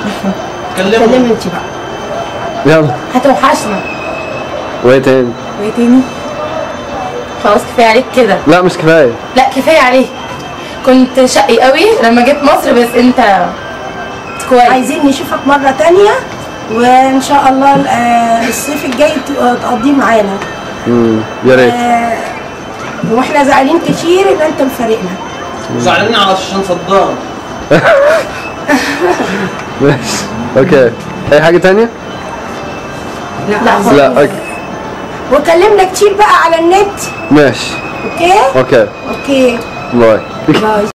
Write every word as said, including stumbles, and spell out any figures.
كلمني انت بقى. يلا. هتوحشنا. وايه تاني؟ وايه تاني؟ خلاص كفايه عليك كده. لا مش كفايه. لا كفايه عليك. كنت شقي قوي لما جيت مصر بس انت كويس. عايزين نشوفك مرة تانية وان شاء الله الصيف الجاي تقضيه معانا. امم يا ريت. واحنا زعلانين كتير ان انت مفارقنا. زعلانين علشان صدام. ماشي اوكي. اي حاجة تانية؟ لا لا لا اوكي. وكلمنا كتير بقى على النت. ماشي. اوكي؟ اوكي. اوكي. باي. باي.